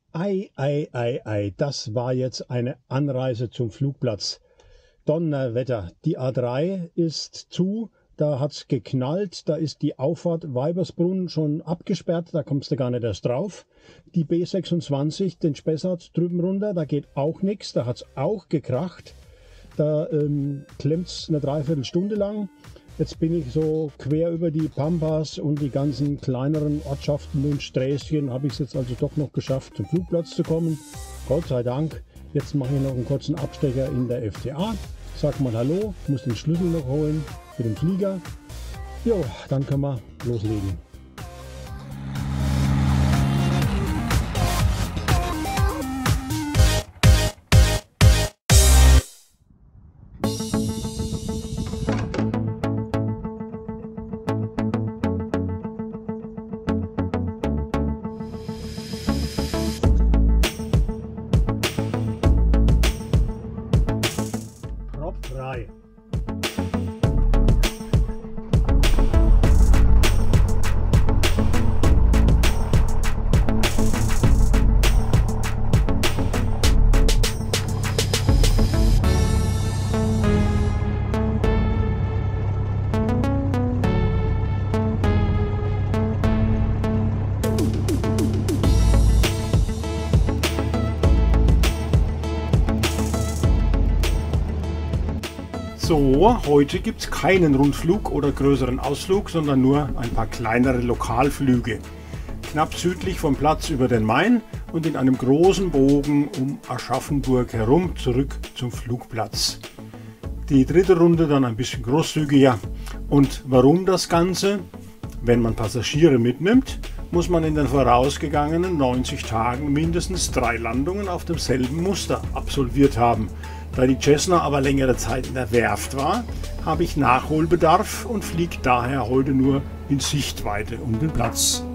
Ei, ei, ei, ei, das war jetzt eine Anreise zum Flugplatz. Donnerwetter, die A3 ist zu, da hat's geknallt, da ist die Auffahrt Weibersbrunn schon abgesperrt, da kommst du gar nicht erst drauf. Die B26, den Spessart drüben runter, da geht auch nichts, da hat's auch gekracht. Da klemmt's eine Dreiviertelstunde lang. Jetzt bin ich so quer über die Pampas und die ganzen kleineren Ortschaften und Sträßchen, habe ich es jetzt also doch noch geschafft, zum Flugplatz zu kommen. Gott sei Dank. Jetzt mache ich noch einen kurzen Abstecher in der FTA. Sag mal Hallo, muss den Schlüssel noch holen für den Flieger. Jo, dann können wir loslegen. Frei. So, heute gibt es keinen Rundflug oder größeren Ausflug, sondern nur ein paar kleinere Lokalflüge. Knapp südlich vom Platz über den Main und in einem großen Bogen um Aschaffenburg herum zurück zum Flugplatz. Die dritte Runde dann ein bisschen großzügiger. Und warum das Ganze? Wenn man Passagiere mitnimmt, muss man in den vorausgegangenen 90 Tagen mindestens 3 Landungen auf demselben Muster absolviert haben. Da die Cessna aber längere Zeit in der Werft war, habe ich Nachholbedarf und fliege daher heute nur in Sichtweite um den Platz.